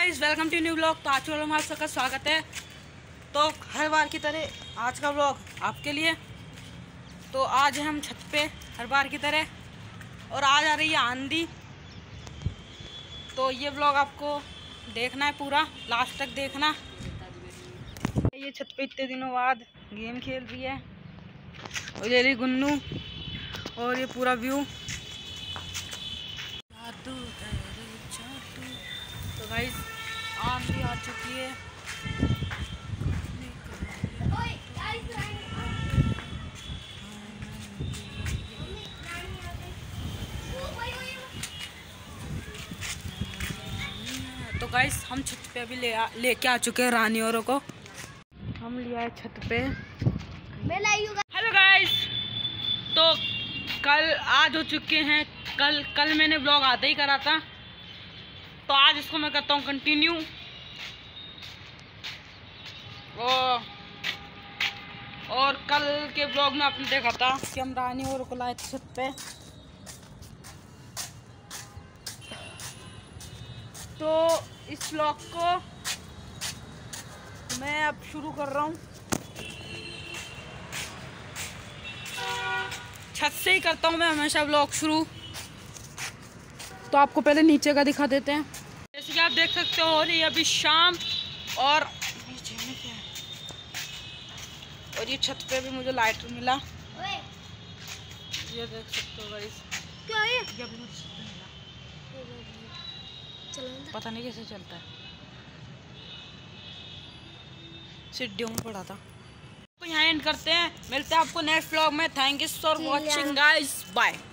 Guys, welcome to new vlog. तो आज वाला हमारा सबका स्वागत है। तो हर बार की तरह आज का व्लॉग आपके लिए। तो आज हैं हम छत पे हर बार की तरह, और आज आ रही है आंधी। तो ये व्लॉग आपको देखना है, पूरा लास्ट तक देखना। ये छत पे इतने दिनों बाद गेम खेल रही है, और ये रही गुन्नू, और ये पूरा व्यू। तो गाइस आंधी आ चुकी है। तो गाइस हम छत पे अभी लेके आ चुके हैं रानी औरों को। हम लिया है छत पे। हेलो गाइस, तो कल आज हो चुके हैं। कल मैंने ब्लॉग आधा ही करा था, तो आज इसको मैं करता हूँ कंटिन्यू। और कल के ब्लॉग में आपने देखा था कि हम रानी और को लाए थे छत पे। तो इस ब्लॉग को मैं अब शुरू कर रहा हूँ। छत से ही करता हूँ मैं हमेशा ब्लॉग शुरू। तो आपको पहले नीचे का दिखा देते हैं। जैसे कि आप देख सकते हो, ये अभी शाम, और नीचे में क्या है, और ये छत पे भी मुझे लाइटर मिला। ये देख सकते हो गाइस, क्या है ये अभी मुझे छत पे मिला। पता नहीं कैसे चलता है, सीढ़ियों में पड़ा था। तो यहाँ एंड करते हैं, मिलते हैं आपको नेक्स्ट व्लॉग में। Thank you for watching guys, bye.